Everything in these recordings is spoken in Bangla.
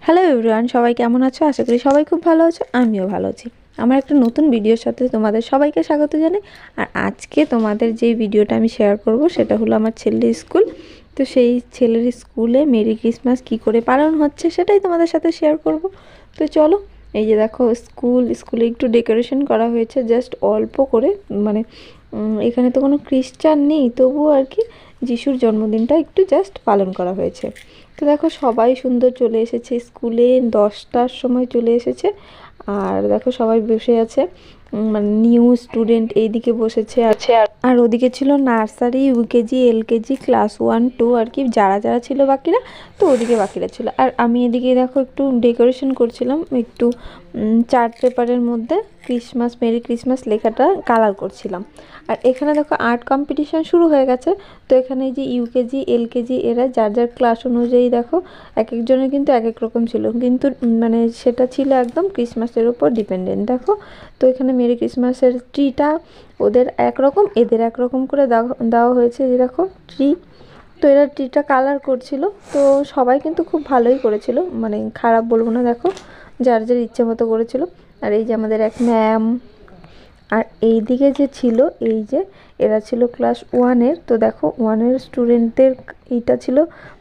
হ্যালো এভরিওয়ান, সবাই কেমন আছো? আশা করি সবাই খুব ভালো আছো। আমিও ভালো আছি। আমার একটা নতুন ভিডিওর সাথে তোমাদের সবাইকে স্বাগত জানাই। আর আজকে তোমাদের যে ভিডিওটা আমি শেয়ার করব সেটা হলো আমার ছেলের স্কুল। তো সেই ছেলের স্কুলে মেরি ক্রিসমাস কি করে পালন হচ্ছে সেটাই তোমাদের সাথে শেয়ার করব। তো চলো, এই যে দেখো স্কুলে একটু ডেকোরেশন করা হয়েছে, জাস্ট অল্প করে। মানে এখানে তো কোনো খ্রিস্টান নেই, তবুও আর কি যিশুর জন্মদিনটা একটু জাস্ট পালন করা হয়েছে। তো দেখো সবাই সুন্দর চলে এসেছে স্কুলে, 10টার সময় চলে এসেছে। আর দেখো সবাই বসে আছে, মানে নিউ স্টুডেন্ট এইদিকে বসেছে আর ওদিকে ছিল নার্সারি, ইউকেজি, এলকেজি, ক্লাস 1 2 আর কি, যারা যারা ছিল বাকিরা। তো ওদিকে বাকিরা ছিল, আর আমি এদিকে দেখো একটু ডেকোরেশন করছিলাম, একটু চার্ট পেপারের মধ্যে ক্রিসমাস মেরি ক্রিসমাস লেখাটা কালার করছিলাম। আর এখানে দেখো আর্ট কম্পিটিশান শুরু হয়ে গেছে। তো এখানে এই যে ইউকেজি, এলকেজি এরা যার যার ক্লাস অনুযায়ী দেখো এক একজনের কিন্তু এক এক রকম ছিল, কিন্তু মানে সেটা ছিল একদম ক্রিসমাসের উপর ডিপেন্ডেন্ট। দেখো তো এখানে মেরি ক্রিসমাসের ট্রিটা ওদের একরকম, এদের একরকম করে দেওয়া হয়েছে। যে দেখো ট্রি, তো এরা ট্রিটা কালার করছিল। তো সবাই কিন্তু খুব ভালোই করেছিল, মানে খারাপ বলবো না। দেখো যার যার ইচ্ছে মতো করেছিল। আর এই যে আমাদের এক ম্যাম, আর এই দিকে যে ছিল, এই যে এরা ছিল ক্লাস 1-এর। তো দেখো 1-এর স্টুডেন্টদের এইটা ছিল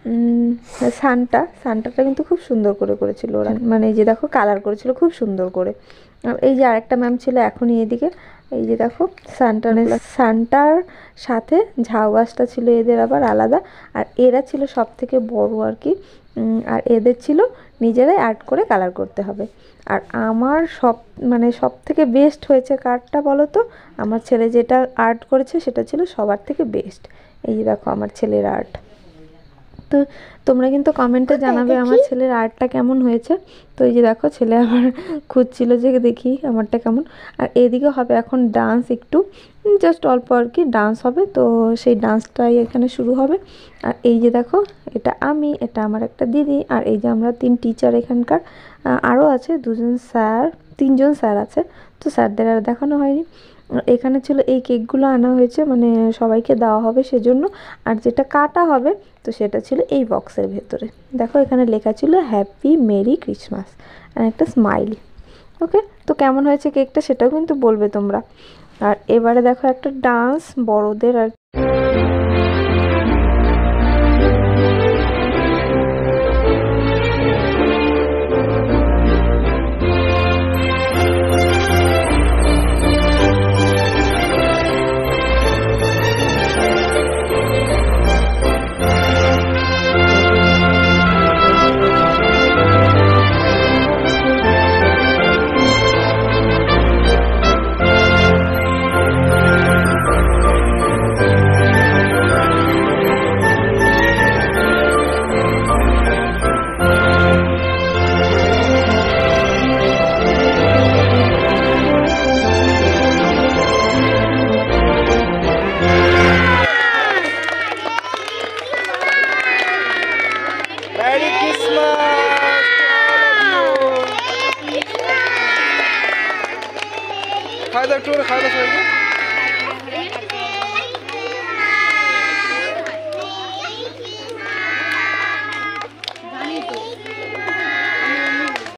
সান্টাটা কিন্তু খুব সুন্দর করে করেছিল ওরা, মানে এই যে দেখো কালার করেছিল খুব সুন্দর করে। আর এই যে আরেকটা ম্যাম ছিল এখনই এদিকে, এই যে দেখো সান্টার সাথে ঝাউ গাছটা ছিল এদের আবার আলাদা। আর এরা ছিল সব থেকে বড় আর কি। আর এদের ছিল নিজেরাই আর্ট করে কালার করতে হবে। আর আমার সব থেকে বেস্ট হয়েছে কার্ডটা বলো তো। আমার ছেলে যেটা আর্ট করেছে সেটা ছিল সবার থেকে বেস্ট। এই যে দেখো আমার ছেলের আর্ট। তো তোমরা কিন্তু কমেন্টে জানাবে আমার ছেলের আর্টটা কেমন হয়েছে। তো এই যে দেখো ছেলে আবার খুঁজছিল যে দেখি আমারটা কেমন। আর এদিকে হবে এখন ডান্স, একটু জাস্ট অল্প আর কি ডান্স হবে। তো সেই ডান্সটাই এখানে শুরু হবে। আর এই যে দেখো এটা আমি, এটা আমার একটা দিদি, আর এই যে আমরা 3 টিচার এখানকার। আরও আছে 2জন স্যার, 3জন স্যার আছে। তো স্যারদের আর দেখানো হয়নি। এখানে ছিল এই কেকগুলো আনা হয়েছে, মানে সবাইকে দেওয়া হবে সেজন্য। আর যেটা কাটা হবে তো সেটা ছিল এই বক্সের ভেতরে। দেখো এখানে লেখা ছিল হ্যাপি মেরি ক্রিসমাস আর একটা স্মাইলি। ওকে, তো কেমন হয়েছে কেকটা সেটাও কিন্তু বলবে তোমরা। আর এবারে দেখো একটা ডান্স বড়দের আর Merry Christmas to all of you. খাওয়া দাওয়া একটু করে খাওয়া দাওয়া সবাইকে।